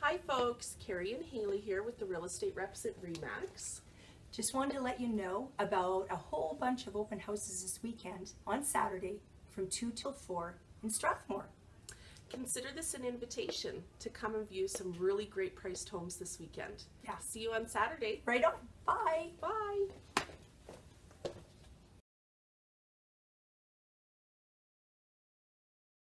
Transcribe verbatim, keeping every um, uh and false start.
Hi folks, Carrie and Haley here with the Real Estate Reps at RE/MAX. Just wanted to let you know about a whole bunch of open houses this weekend on Saturday from two till four in Strathmore. Consider this an invitation to come and view some really great priced homes this weekend. Yeah. See you on Saturday. Right on. Bye. Bye.